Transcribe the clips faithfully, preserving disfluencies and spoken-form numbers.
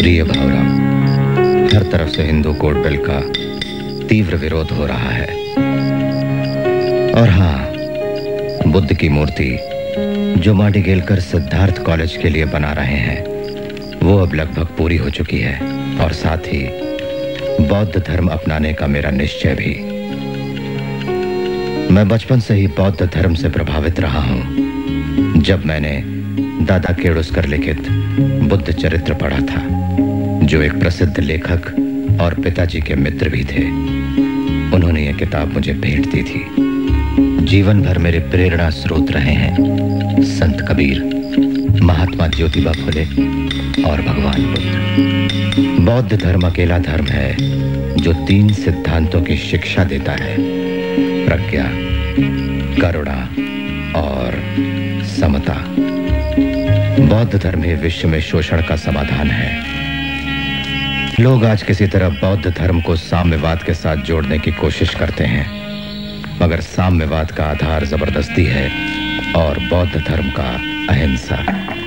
प्रिय भावराम, हर तरफ से हिंदू कोड बिल का तीव्र विरोध हो रहा है। और हाँ, बुद्ध की मूर्ति जो माडिगेलकर सिद्धार्थ कॉलेज के लिए बना रहे हैं वो अब लगभग पूरी हो चुकी है, और साथ ही बौद्ध धर्म अपनाने का मेरा निश्चय भी। मैं बचपन से ही बौद्ध धर्म से प्रभावित रहा हूं। जब मैंने दादा केडुस्कर लिखित बुद्ध चरित्र पढ़ा था, जो एक प्रसिद्ध लेखक और पिताजी के मित्र भी थे, उन्होंने यह किताब मुझे भेंट दी थी। जीवन भर मेरे प्रेरणा स्रोत रहे हैं संत कबीर, महात्मा ज्योतिबा फुले और भगवान बुद्ध। बौद्ध धर्म अकेला धर्म है जो तीन सिद्धांतों की शिक्षा देता है: प्रज्ञा, करुणा और समता। बौद्ध धर्म ही विश्व में शोषण का समाधान है। लोग आज किसी तरह बौद्ध धर्म को साम्यवाद के साथ जोड़ने की कोशिश करते हैं, मगर साम्यवाद का आधार जबरदस्ती है और बौद्ध धर्म का अहिंसा।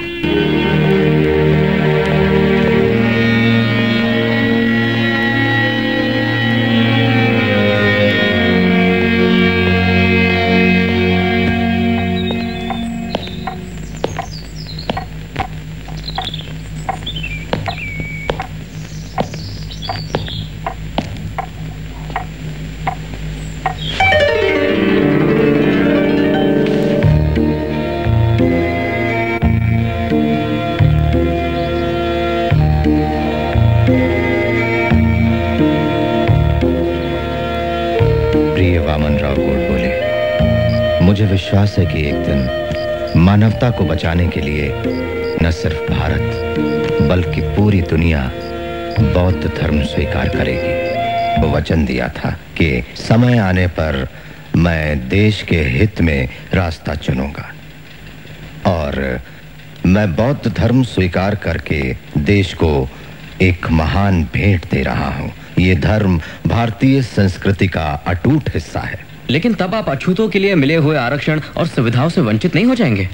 मुझे विश्वास है कि एक दिन मानवता को बचाने के लिए न सिर्फ भारत बल्कि पूरी दुनिया बौद्ध धर्म स्वीकार करेगी। वो वचन दिया था कि समय आने पर मैं देश के हित में रास्ता चुनूंगा, और मैं बौद्ध धर्म स्वीकार करके देश को एक महान भेंट दे रहा हूं। ये धर्म भारतीय संस्कृति का अटूट हिस्सा है। लेकिन तब आप अछूतों के लिए मिले हुए आरक्षण और सुविधाओं से वंचित नहीं हो जाएंगे?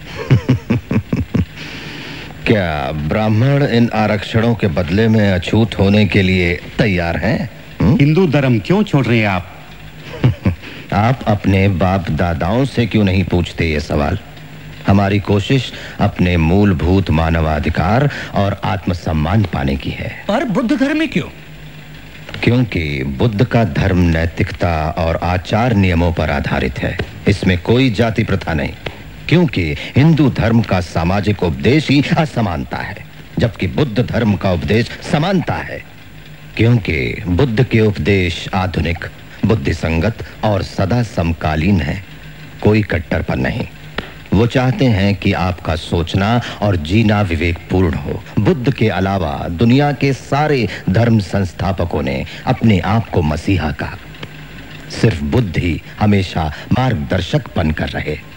क्या ब्राह्मण इन आरक्षणों के बदले में अछूत होने के लिए तैयार हैं? हिंदू धर्म क्यों छोड़ रहे हैं आप? आप अपने बाप दादाओं से क्यों नहीं पूछते ये सवाल? हमारी कोशिश अपने मूलभूत मानवाधिकार और आत्मसम्मान पाने की है। पर बुद्ध धर्म में क्यों? क्योंकि बुद्ध का धर्म नैतिकता और आचार नियमों पर आधारित है। इसमें कोई जाति प्रथा नहीं। क्योंकि हिंदू धर्म का सामाजिक उपदेश ही असमानता है, जबकि बुद्ध धर्म का उपदेश समानता है। क्योंकि बुद्ध के उपदेश आधुनिक, बुद्धिसंगत और सदा समकालीन है, कोई कट्टरपन नहीं। वो चाहते हैं कि आपका सोचना और जीना विवेकपूर्ण हो। बुद्ध के अलावा दुनिया के सारे धर्म संस्थापकों ने अपने आप को मसीहा कहा। सिर्फ बुद्ध ही हमेशा मार्गदर्शक बनकर रहे।